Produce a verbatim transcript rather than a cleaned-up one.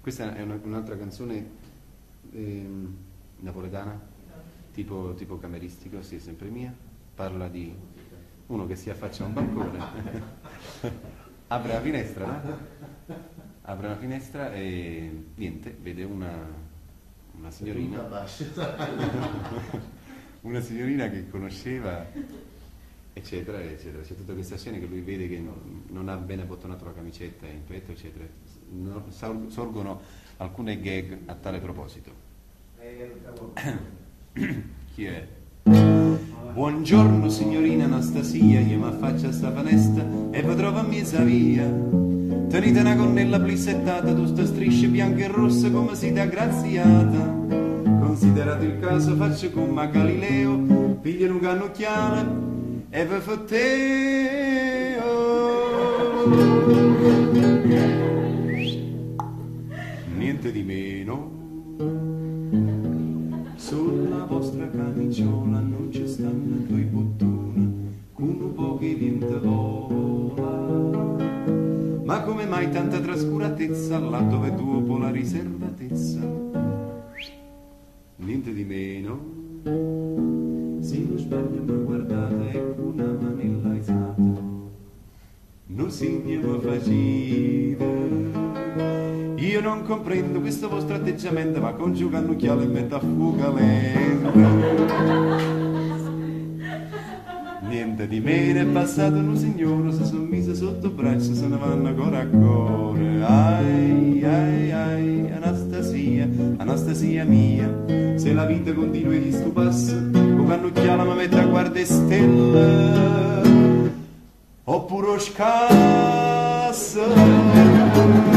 Questa è una, un'altra canzone ehm, napoletana, tipo, tipo cameristico, sì, sempre mia. Parla di uno che si affaccia a un balcone, apre la finestra, no? Apre la finestra e niente, vede una, una signorina, una signorina che conosceva, eccetera, eccetera. C'è tutta questa scena che lui vede che non, non ha bene abbottonato la camicetta in petto, eccetera. No, sorgono alcune gag a tale proposito. Chi è? Buongiorno signorina Anastasia, io mi affaccio a sta finestra e vi trovo a mia via. Tenete una gonnella plissettata, tutte strisce bianche e rosse come siete aggraziata. Considerato il caso faccio come Galileo, pigliano un cannocchiale e vi fotteo. Niente di meno. Sulla vostra camiciola non ci stanno due bottoni con un po' che niente vola. Ma come mai tanta trascuratezza là dove dopo la riservatezza? Niente di meno. Se non sbaglio mi guardate ecco una manella esatta. Non segno mi facete. Io non comprendo questo vostro atteggiamento, ma congiuga un occhiale e mette a fuga lenta. Niente di meno, è passato un signore, si sono mise sotto braccio, se ne vanno ancora a cuore. Ai, ai, ai, Anastasia, Anastasia mia, se la vita continua di sto passo, con cannocchiala mi mette a guardare stelle, oppure scasso.